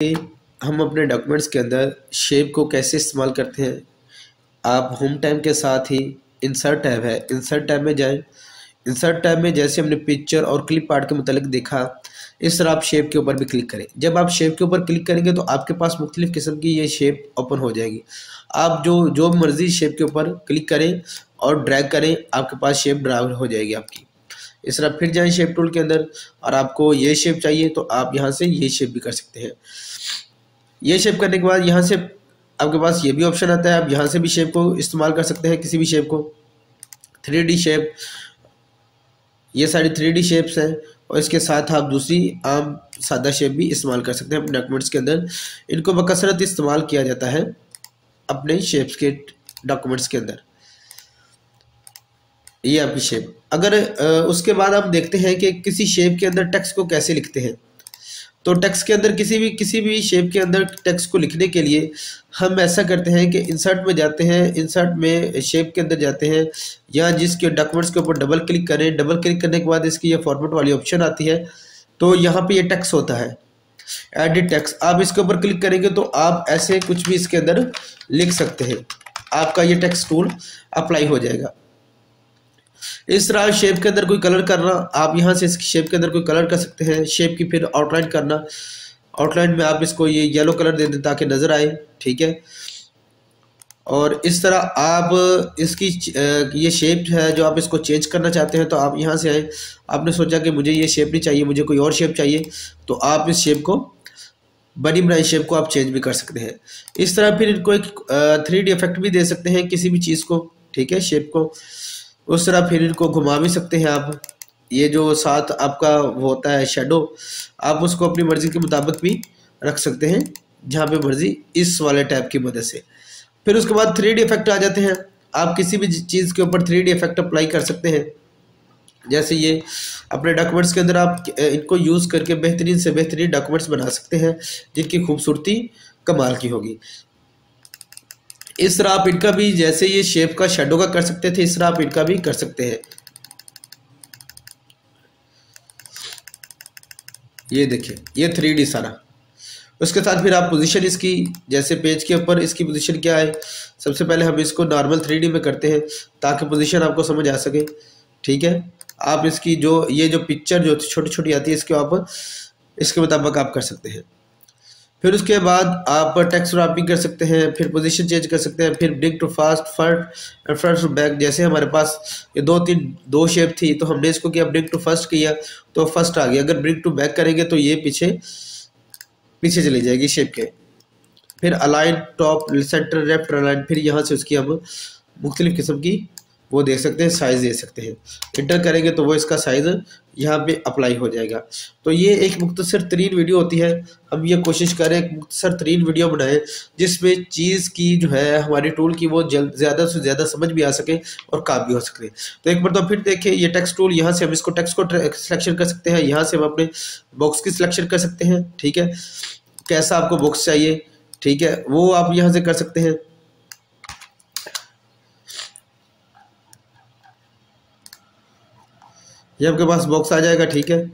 हम अपने डॉक्यूमेंट्स के अंदर शेप को कैसे इस्तेमाल करते हैं। आप होम टैब के साथ ही इंसर्ट टैब है, इंसर्ट टैब में जाएं। इंसर्ट टैब में जैसे हमने पिक्चर और क्लिप आर्ट के मुतालिक देखा, इस तरह आप शेप के ऊपर भी क्लिक करें। जब आप शेप के ऊपर क्लिक करेंगे तो आपके पास मुख्तलिफ़ किस्म की ये शेप ओपन हो जाएगी। आप जो मर्ज़ी शेप के ऊपर क्लिक करें और ड्रैग करें, आपके पास शेप ड्रा हो जाएगी आपकी। इस तरह फिर जाएं शेप टूल के अंदर और आपको ये शेप चाहिए तो आप यहाँ से ये शेप भी कर सकते हैं। ये शेप करने के बाद यहाँ से आपके पास ये भी ऑप्शन आता है, आप यहाँ से भी शेप को इस्तेमाल कर सकते हैं, किसी भी शेप को। 3D शेप, ये सारी 3D शेप्स हैं और इसके साथ आप दूसरी आम सादा शेप भी इस्तेमाल कर सकते हैं अपने डॉक्यूमेंट्स के अंदर। इनको बकसरत इस्तेमाल किया जाता है अपने शेप्स के डॉक्यूमेंट्स के अंदर। ये आपकी शेप। अगर उसके बाद आप देखते हैं कि किसी शेप के अंदर टेक्स्ट को कैसे लिखते हैं, तो टेक्स्ट के अंदर किसी भी शेप के अंदर टेक्स्ट को लिखने के लिए हम ऐसा करते हैं कि इंसर्ट में जाते हैं, इंसर्ट में शेप के अंदर जाते हैं, या जिसके डॉक्यूमेंट्स के ऊपर डबल क्लिक करें। डबल क्लिक करने के बाद इसकी ये फॉर्मेट वाली ऑप्शन आती है, तो यहाँ पे ये टेक्स्ट होता है, एडिट टेक्स्ट। आप इसके ऊपर क्लिक करेंगे तो आप ऐसे कुछ भी इसके अंदर लिख सकते हैं, आपका ये टेक्स्ट टूल अप्लाई हो जाएगा। इस तरह शेप के अंदर कोई कलर करना, आप यहाँ से इस शेप के अंदर कोई कलर कर सकते हैं। शेप की फिर आउटलाइन करना, आउटलाइन में आप इसको ये येलो कलर दे दें ताकि नज़र आए, ठीक है। और इस तरह आप इसकी ये शेप है जो आप इसको चेंज करना चाहते हैं, तो आप यहाँ से आए, आपने सोचा कि मुझे ये शेप नहीं चाहिए, मुझे कोई और शेप चाहिए, तो आप इस शेप को, बनी बनाई शेप को आप चेंज भी कर सकते हैं। इस तरह फिर इनको एक 3D इफेक्ट भी दे सकते हैं किसी भी चीज़ को, ठीक है, शेप को। उस तरह फिर इनको घुमा भी सकते हैं आप। ये जो साथ आपका वो होता है शेडो, आप उसको अपनी मर्ज़ी के मुताबिक भी रख सकते हैं जहाँ पे मर्ज़ी, इस वाले टैब की मदद से। फिर उसके बाद 3D इफेक्ट आ जाते हैं। आप किसी भी चीज़ के ऊपर 3D इफेक्ट अप्लाई कर सकते हैं। जैसे ये अपने डॉक्यूमेंट्स के अंदर आप इनको यूज़ करके बेहतरीन से बेहतरीन डॉक्यूमेंट्स बना सकते हैं जिनकी खूबसूरती कमाल की होगी। इस तरह आप इनका भी, जैसे ये शेप का शेडो का कर सकते थे, इस तरह आप इनका भी कर सकते हैं। ये देखिए, ये 3D सारा। उसके साथ फिर आप पोजीशन इसकी, जैसे पेज के ऊपर इसकी पोजीशन क्या है, सबसे पहले हम इसको नॉर्मल 3D में करते हैं ताकि पोजीशन आपको समझ आ सके, ठीक है। आप इसकी ये जो पिक्चर जो छोटी छोटी आती है, इसके आप इसके मुताबिक आप कर सकते हैं। फिर उसके बाद आप टेक्स्ट रैपिंग कर सकते हैं, फिर पोजीशन चेंज कर सकते हैं, फिर bring to front, front to back. जैसे हमारे पास ये दो शेप थी, तो हमने इसको किया, ब्रिंग टू फर्स्ट किया तो फर्स्ट आ गया। अगर ब्रिंग टू बैक करेंगे तो ये पीछे चली जाएगी शेप के। फिर align, top, centre, left align, फिर यहाँ से उसकी हम मुख्तलिफ़ किस्म की वो देख सकते हैं, साइज़ दे सकते हैं। इंटर करेंगे तो वो इसका साइज़ यहाँ पे अप्लाई हो जाएगा। तो ये एक मुख्तसर तरीन वीडियो होती है। हम ये कोशिश करें एक मुख्तसर तरीन वीडियो बनाएं जिसमें चीज़ की जो है हमारी टूल की वो ज़्यादा से ज़्यादा समझ भी आ सके और काम भी हो सके। तो एक बार तो फिर देखिए, ये टेक्स्ट टूल, यहाँ से हम इसको टेक्स्ट को सिलेक्शन कर सकते हैं, यहाँ से हम अपने बॉक्स की सिलेक्शन कर सकते हैं, ठीक है। कैसा आपको बॉक्स चाहिए, ठीक है, वो आप यहाँ से कर सकते हैं। ये आपके पास बॉक्स आ जाएगा, ठीक है।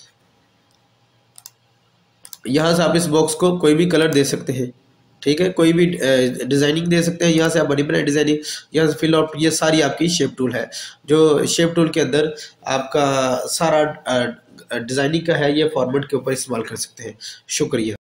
यहाँ से आप इस बॉक्स को कोई भी कलर दे सकते हैं, ठीक है, कोई भी डिज़ाइनिंग दे सकते हैं। यहाँ से आप बनी बनाई डिज़ाइनिंग, यहाँ से फिल आउट, ये सारी आपकी शेप टूल है। जो शेप टूल के अंदर आपका सारा डिज़ाइनिंग का है, ये फॉर्मेट के ऊपर इस्तेमाल कर सकते हैं। शुक्रिया।